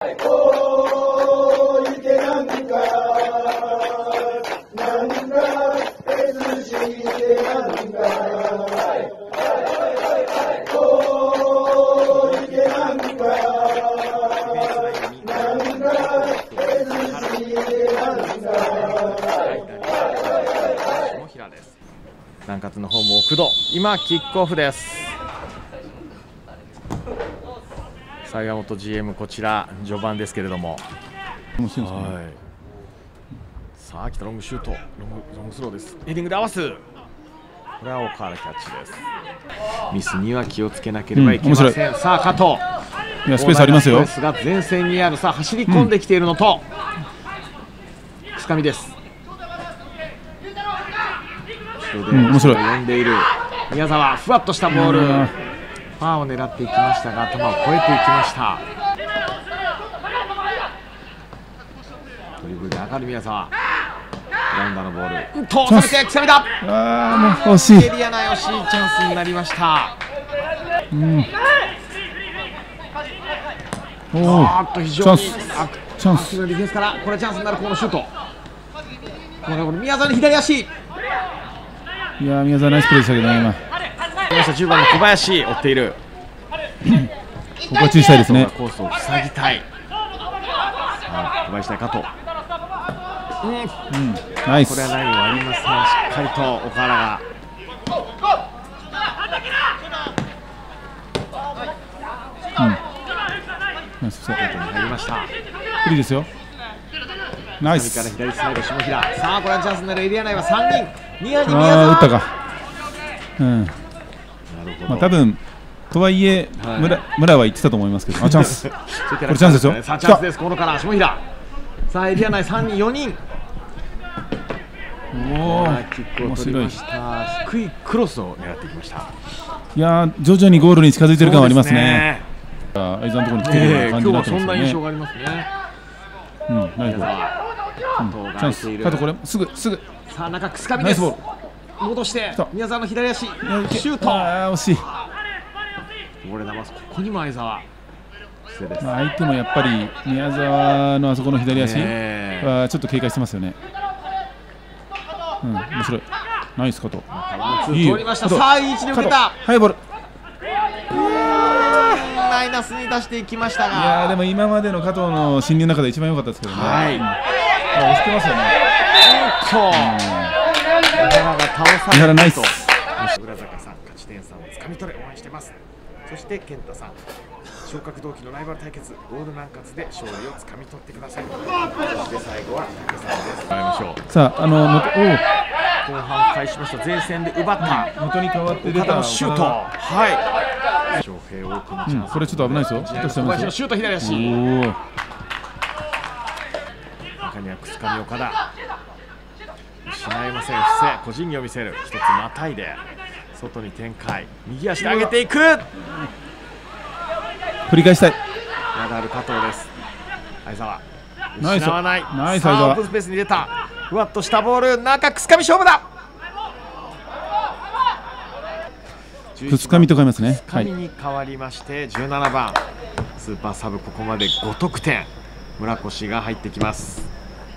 南葛のホーム奥戸、今キックオフです。坂本 GM、 こちら序盤ですけれども、さあ来たロングシュート、ロングスローです。ヘディングで合わす、これは岡原キャッチです。ミスには気をつけなければいけません。さあ加藤、 いやスペースありますよ。 が前線にある、さあ走り込んできているのと、つかみです。 面白い。 呼んでいる宮澤、ふわっとしたボール、ファーを狙っていきましたが頭を越えていきました。ドリブルで上がる宮澤、グラウンダーのボール通されてくさみだ。 もう惜しい。 エリアな惜しいチャンスになりました。非常にチャンスディフェンスから、これチャンスになる。このシュート、これ宮澤の左足、 いや宮澤ナイスプレーでしたけどね。今 10番の小林追っている。 ここは注意したいですね。 コースを塞ぎたい。さあ小林対加藤、 ナイス。 これはラインはありません。しっかりと岡原が入りました。 フリーですよ。ナイス。 から左サイド下平、さあこれはチャンスになる。エリア内は3人、宮城、 宮澤打ったか。まあ多分とはいえ村は言ってたと思いますけど、チャンス。これチャンスですよ。 さあチャンスです。このから下平、さあエリア内3人4人、キックを取りました。低いクロスを狙っていきました。 いや徐々にゴールに近づいてる感はありますね。相澤のところに来てる感じになってますね。今日はそんな印象がありますね。ナイス。チャンス。加藤これすぐ。 さあ中くすかみです。戻して宮澤の左足シュート。 惜しい。 これだます。ここにも相澤。 相手もやっぱり宮澤のあそこの左足はちょっと警戒してますよね。面白い。ナイス加藤。 いいよ。さあいい位置に受けた。 速いボール。 マイナスに出していきましたが、 いやでも今までの加藤の進入の中で一番良かったですけどね。押してますよね。 井原ナイス。 浦坂さん、勝ち点3をつかみ取れ、応援してます。そして健太さん、昇格同期のライバル対決、ゴール南葛で勝利をつかみ取ってください。そして最後は武さんです。ましょう。 さあ後半返しました。前線で奪った元に変わって出たシュート。はい。翔平多くのチャンス。 これちょっと危ないですよ。 小林のシュート左足。中にはくすかみ岡田。失いません。伏せ個人技を見せる。一つまたいで外に展開。右足で上げていく。 繰り返したい。 まだある加藤です。相澤。 ナイス。 失わない。 ナイス。 さあオープンスペースに出た。ふわっとしたボール、中くすかみ勝負だ。 くすかみと変えますね。 くすかみに変わりまして17番スーパーサブ、ここまで5得点。村越が入ってきます。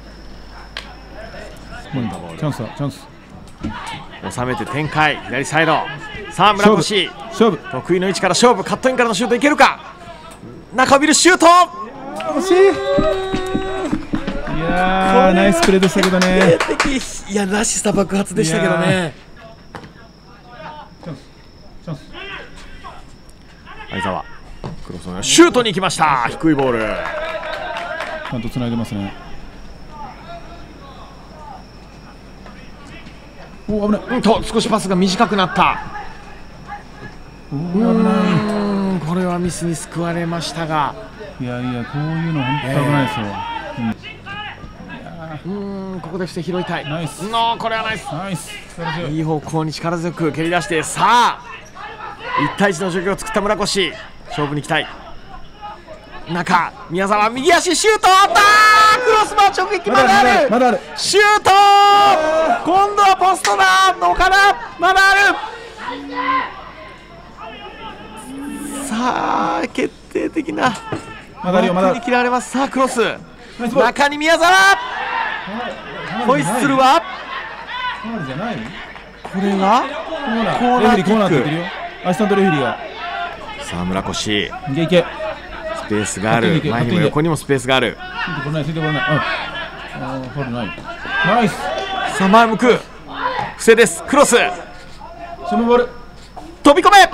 チャンスだ、チャンス。 収めて展開、左サイド。さあ村越、 勝負。 得意の位置から勝負。カットインからのシュートいけるか。中を見るシュート。 惜しい。いやーナイスプレーでしたけどね。 いやらしさ爆発でしたけどね。相澤クロスのシュートに行きました。低いボール、 ちゃんとつないでますね。お危ない。 少しパスが短くなった。 危ない。 これはミスに救われましたが、 いやいやこういうの本当危ないですよ。 ここでして拾いたい。 ナイス。 これはナイス。 ナイス。 いい方向に力強く蹴り出して、さあ1対1の状況を作った村越、勝負に行きたい。中宮澤、右足シュート。あったー、クロスバー直撃。まだある。 まだある。 シュート。今度はポストだ。どうかな。まだある。さあ決定的な。 ままだあるよ、まだ。 振り切られます。さあクロス、中に宮澤、ホイッスルはこれがコーナーキック。 アシスタントレフェリーが。 さあ村越、 いけいけ。 スペースがある、前にも横にもスペースがある。 ついてこない、ついてこない。ファウルない。ナイス。 さあ前向く、布施です。クロス、 そのボール飛び込め、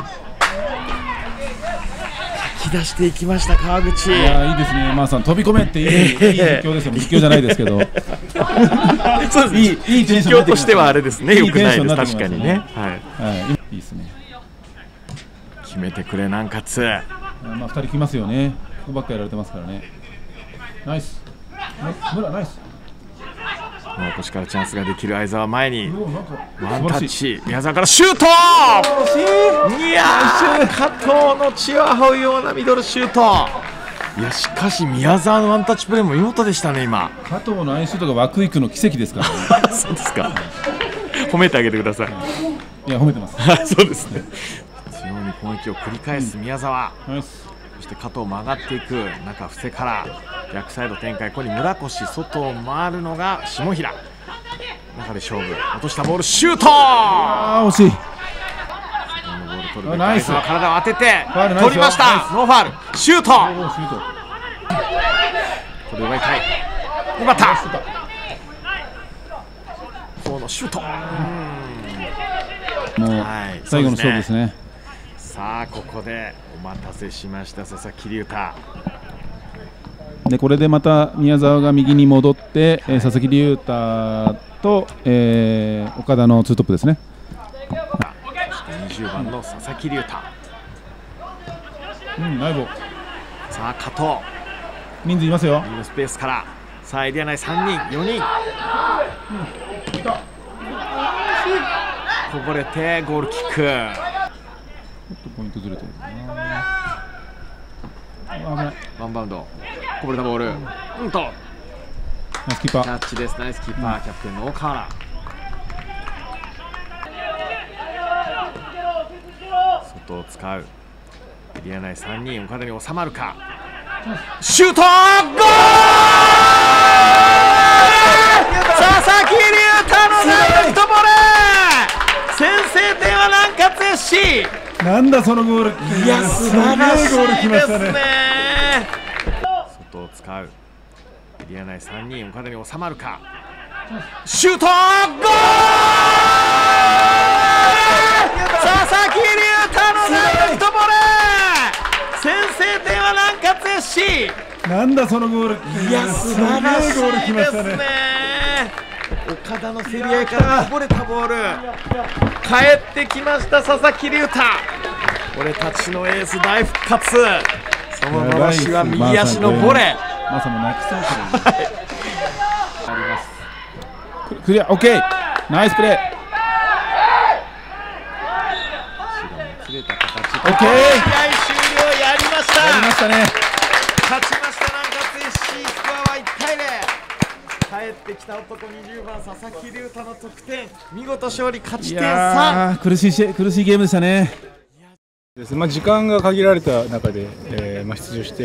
引き出していきました川口。 いやいいですね、マーさん、飛び込めっていい実況ですよ。実況じゃないですけどそうです、いい実況としてはあれですね、よくないです、確かにね。 いいですね、 決めてくれ南葛。 2人来ますよね、ここばっかやられてますからね。ナイス、村ナイス。 もう腰からチャンスができる相澤、前にワンタッチ、宮澤からシュート。いやー、加藤の血を這うようなミドルシュート。いやしかし宮澤のワンタッチプレーも見事でしたね。今加藤のアイシュートが枠行くの奇跡ですからねそうですか、褒めてあげてください。 いや褒めてますそうですね、強い攻撃を繰り返す宮澤、そして加藤も上がっていく中、布施から逆サイド展開、ここに村越、外を回るのが下平、中で勝負、落としたボールシュート。 惜しい。 ナイス、体を当てて取りました。ノーファール、シュート。これ奪いたい、奪った。このシュート、 もう最後の勝負ですね。 さあここでお待たせしました佐々木隆太で、これでまた宮澤が右に戻って、佐々木隆太と、岡田のツートップですね。 20番の佐々木隆太、 ナイボ。 さあ加藤、 人数いますよ。 右のスペースから、さあエリア内3人4人、こぼれてゴールキック。 ちょっとポイントずれてるな。危ない。 ワンバウンド、こぼれたボール、 ナイスキーパー。 キャッチです。ナイスキーパー、キャプテンの岡原。外を使う、エリア内3人、岡田に収まるか、シュート、ゴール。佐々木隆太のダイレクトボレー、先制点は南葛 FC。 なんだそのゴール。 いや素晴らしいですね。外を使う、エリア内3人、岡田に収まるか、シュート、ゴール。佐々木隆太のダイレクトボレー、先制点は南葛 FC。 なんだそのゴール。 いや素晴らしいですね。岡田の競り合いからこぼれたボール、帰ってきました佐々木隆太。俺たちのエース大復活。そののろしは右足のボレー。 マサも泣きそうですね。あります。クリア、オッケー、ナイスプレー。 切れた形。 オッケー。試合終了、やりました。 やりましたね。 勝ちました南葛 FC、スコアは1対0。帰ってきた男20番佐々木隆太の得点、見事勝利、勝ち点3。 苦しいゲームでしたね。 時間が限られた中で、出場して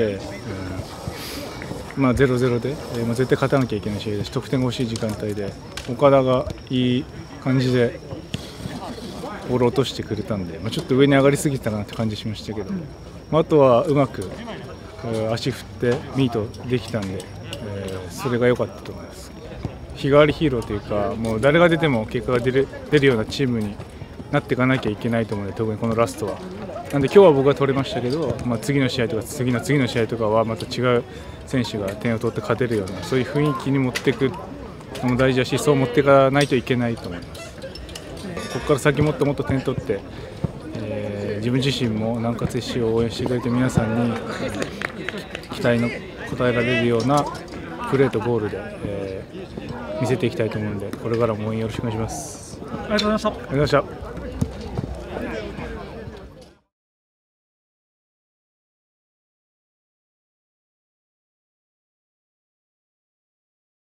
、0-0で、絶対勝たなきゃいけない試合です。得点が欲しい時間帯で、岡田がいい感じでボールを落としてくれたんで、ちょっと上に上がりすぎたかなって感じしましたけど、あとはうまく足振ってミートできたんで、それが良かったと思います。日替わりヒーローというか、もう誰が出ても結果が出るようなチームになっていかなきゃいけないと思うので、特にこのラストは。なんで今日は僕が取れましたけど、次の試合とか次の試合とかはまた違う選手が点を取って勝てるような、そういう雰囲気に持っていくのも大事だし、そう持っていかないといけないと思います。ここから先もっともっと点取って、自分自身も南葛 FC を応援してくれて皆さんに期待の応えられるようなプレーとゴールで、見せていきたいと思うので、これからも応援よろしくお願いします。 ありがとうございました。 ありがとうございました。